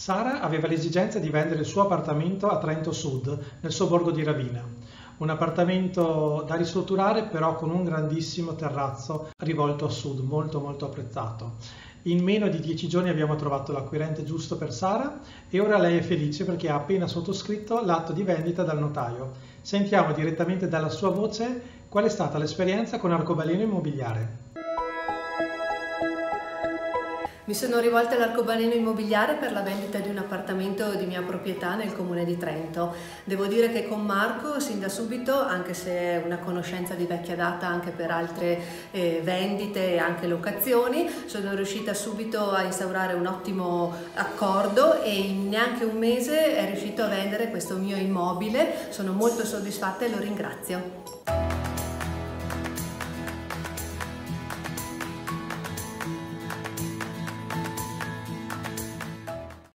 Sara aveva l'esigenza di vendere il suo appartamento a Trento Sud, nel sobborgo di Ravina. Un appartamento da ristrutturare, però con un grandissimo terrazzo rivolto a sud, molto apprezzato. In meno di 10 giorni abbiamo trovato l'acquirente giusto per Sara e ora lei è felice perché ha appena sottoscritto l'atto di vendita dal notaio. Sentiamo direttamente dalla sua voce qual è stata l'esperienza con Arcobaleno Immobiliare. Mi sono rivolta all'Arcobaleno Immobiliare per la vendita di un appartamento di mia proprietà nel comune di Trento. Devo dire che con Marco, sin da subito, anche se è una conoscenza di vecchia data anche per altre vendite e anche locazioni, sono riuscita subito a instaurare un ottimo accordo e in neanche un mese è riuscito a vendere questo mio immobile. Sono molto soddisfatta e lo ringrazio.